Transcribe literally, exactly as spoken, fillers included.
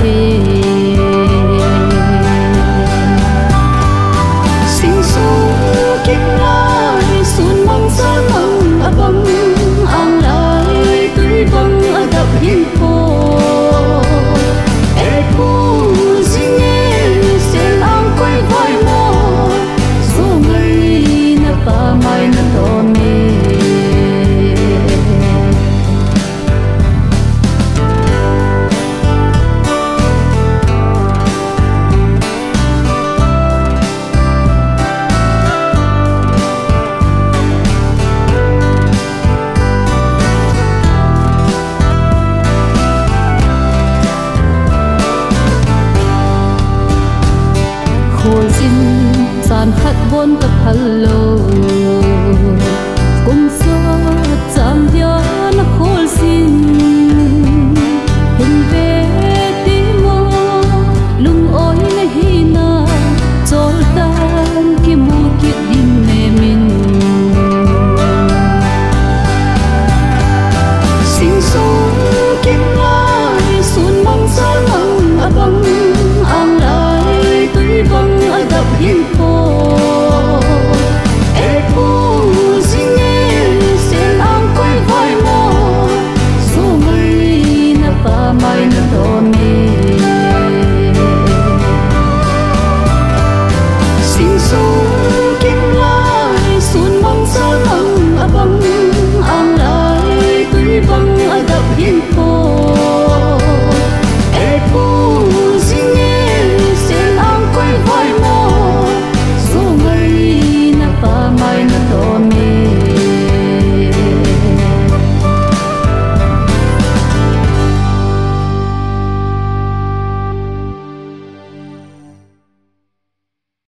thế sinh sống kiếp lại xuân mong xa mong à băng ang lại tươi băng ở đập hiên phố e phu xin em xin ang quay vai mô số ngày na pa mai na to mê khôi xin sàn khát vốn tập hello